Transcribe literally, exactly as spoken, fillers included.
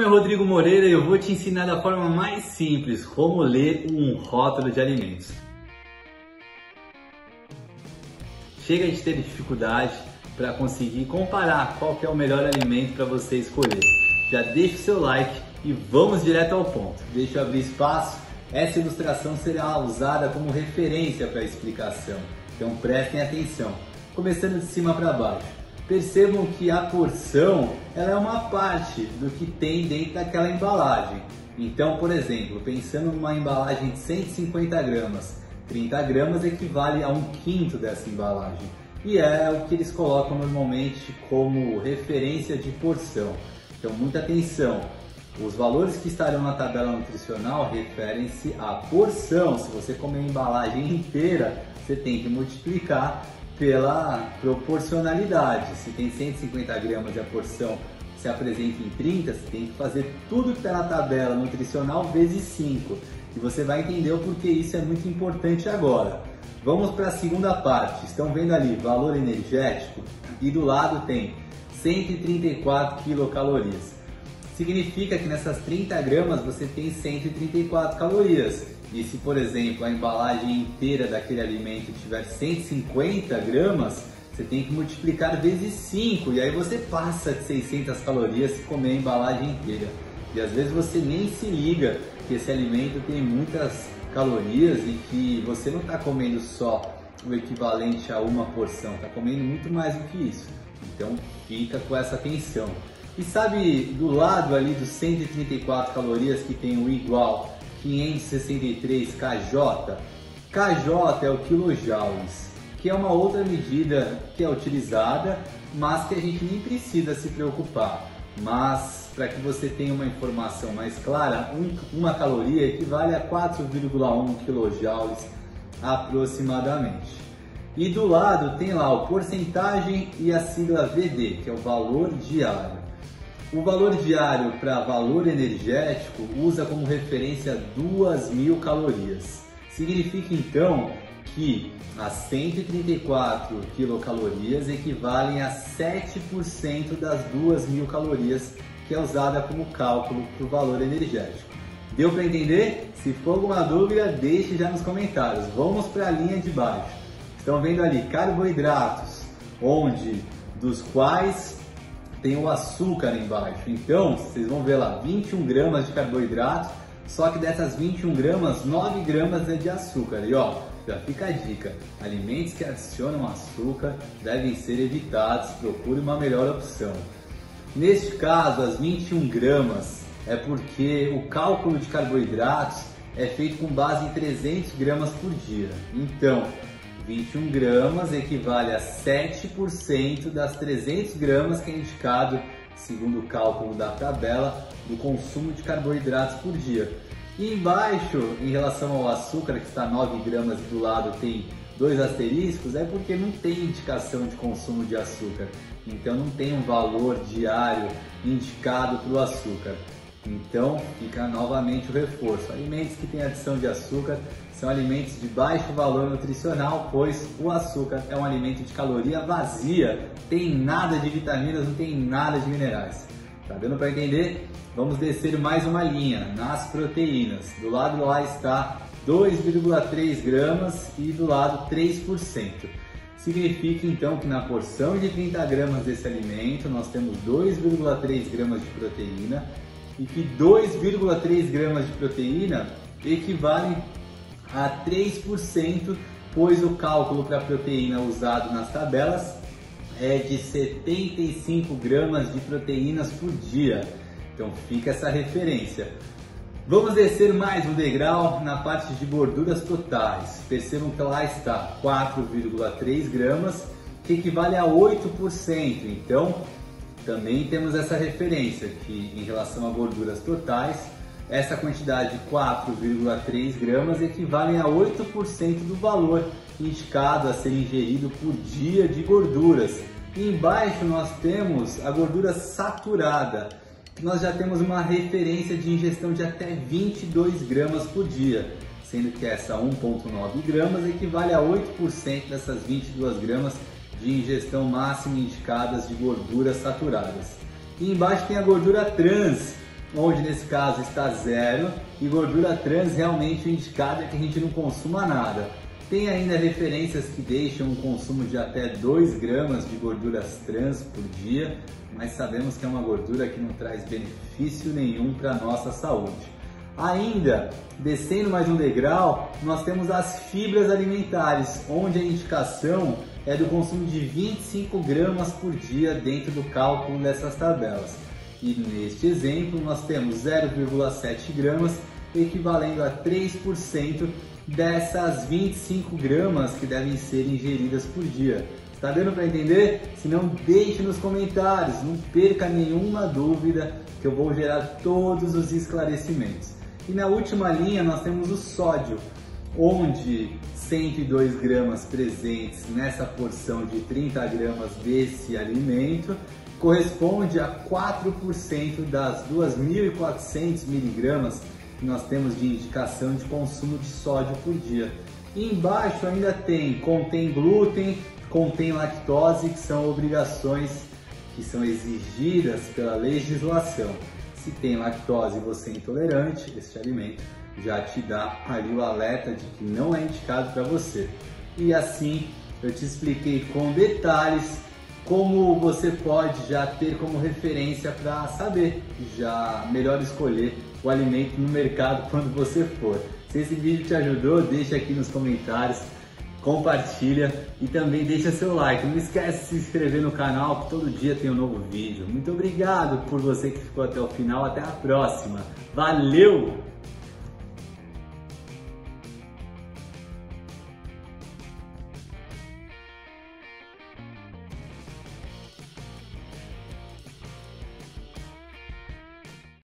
Rodrigo Moreira e eu vou te ensinar da forma mais simples como ler um rótulo de alimentos. Chega de ter dificuldade para conseguir comparar qual que é o melhor alimento para você escolher. Já deixa o seu like e vamos direto ao ponto. Deixa eu abrir espaço. Essa ilustração será usada como referência para a explicação, então prestem atenção. Começando de cima para baixo. Percebam que a porção ela é uma parte do que tem dentro daquela embalagem. Então, por exemplo, pensando numa embalagem de cento e cinquenta gramas, trinta gramas equivale a um quinto dessa embalagem. E é o que eles colocam normalmente como referência de porção. Então, muita atenção. Os valores que estarão na tabela nutricional referem-se à porção. Se você comer a embalagem inteira, você tem que multiplicar pela proporcionalidade. Se tem cento e cinquenta gramas e a porção se apresenta em trinta, você tem que fazer tudo que está na tabela nutricional vezes cinco. E você vai entender o porquê isso é muito importante agora. Vamos para a segunda parte. Estão vendo ali valor energético e do lado tem cento e trinta e quatro quilocalorias. Significa que nessas trinta gramas você tem cento e trinta e quatro calorias. E se, por exemplo, a embalagem inteira daquele alimento tiver cento e cinquenta gramas, você tem que multiplicar vezes cinco. E aí você passa de seiscentas calorias se comer a embalagem inteira. E às vezes você nem se liga que esse alimento tem muitas calorias e que você não está comendo só o equivalente a uma porção, está comendo muito mais do que isso. Então fica com essa atenção. E sabe do lado ali dos cento e trinta e quatro calorias que tem o igual quinhentos e sessenta e três kJ? kJ é o kilojoules, que é uma outra medida que é utilizada, mas que a gente nem precisa se preocupar. Mas para que você tenha uma informação mais clara, um, uma caloria equivale a quatro vírgula um quilojoules aproximadamente. E do lado tem lá o porcentagem e a sigla V D, que é o valor diário. O valor diário para valor energético usa como referência duas mil calorias. Significa então que as cento e trinta e quatro quilocalorias equivalem a sete por cento das duas mil calorias, que é usada como cálculo para o valor energético. Deu para entender? Se for alguma dúvida, deixe já nos comentários. Vamos para a linha de baixo. Estão vendo ali carboidratos, onde dos quais tem o açúcar embaixo. Então, vocês vão ver lá, vinte e um gramas de carboidrato, só que dessas vinte e um gramas, nove gramas é de açúcar. E ó, já fica a dica, alimentos que adicionam açúcar devem ser evitados, procure uma melhor opção. Neste caso, as vinte e um gramas é porque o cálculo de carboidratos é feito com base em trezentos gramas por dia. Então, vinte e um gramas equivale a sete por cento das trezentos gramas que é indicado, segundo o cálculo da tabela, do consumo de carboidratos por dia. E embaixo, em relação ao açúcar, que está nove gramas e do lado tem dois asteriscos, é porque não tem indicação de consumo de açúcar. Então não tem um valor diário indicado para o açúcar. Então fica novamente o reforço. Alimentos que têm adição de açúcar são alimentos de baixo valor nutricional, pois o açúcar é um alimento de caloria vazia, tem nada de vitaminas, não tem nada de minerais. Tá dando para entender? Vamos descer mais uma linha nas proteínas. Do lado lá está dois vírgula três gramas e do lado três por cento. Significa então que na porção de trinta gramas desse alimento nós temos dois vírgula três gramas de proteína e que dois vírgula três gramas de proteína equivalem a três por cento, pois o cálculo para a proteína usado nas tabelas é de setenta e cinco gramas de proteínas por dia. Então fica essa referência. Vamos descer mais um degrau na parte de gorduras totais. Percebam que lá está quatro vírgula três gramas, que equivale a oito por cento. Então também temos essa referência que em relação a gorduras totais, essa quantidade de quatro vírgula três gramas equivale a oito por cento do valor indicado a ser ingerido por dia de gorduras. E embaixo nós temos a gordura saturada, que nós já temos uma referência de ingestão de até vinte e dois gramas por dia, sendo que essa um vírgula nove gramas equivale a oito por cento dessas vinte e duas gramas de ingestão máxima indicadas de gorduras saturadas. E embaixo tem a gordura trans, onde nesse caso está zero, e gordura trans realmente o indicado é que a gente não consuma nada. Tem ainda referências que deixam um consumo de até dois gramas de gorduras trans por dia, mas sabemos que é uma gordura que não traz benefício nenhum para a nossa saúde. Ainda, descendo mais um degrau, nós temos as fibras alimentares, onde a indicação é do consumo de vinte e cinco gramas por dia dentro do cálculo dessas tabelas. E neste exemplo nós temos zero vírgula sete gramas, equivalendo a três por cento dessas vinte e cinco gramas que devem ser ingeridas por dia. Está dando para entender? Se não, deixe nos comentários, não perca nenhuma dúvida que eu vou gerar todos os esclarecimentos. E na última linha nós temos o sódio, onde cento e dois gramas presentes nessa porção de trinta gramas desse alimento corresponde a quatro por cento das duas mil e quatrocentos miligramas que nós temos de indicação de consumo de sódio por dia. E embaixo ainda tem, contém glúten, contém lactose, que são obrigações que são exigidas pela legislação. Se tem lactose e você é intolerante, este alimento já te dá ali o alerta de que não é indicado para você. E assim eu te expliquei com detalhes como você pode já ter como referência para saber, já melhor escolher o alimento no mercado quando você for. Se esse vídeo te ajudou, deixa aqui nos comentários, compartilha e também deixa seu like. Não esquece de se inscrever no canal, que todo dia tem um novo vídeo. Muito obrigado por você que ficou até o final. Até a próxima. Valeu!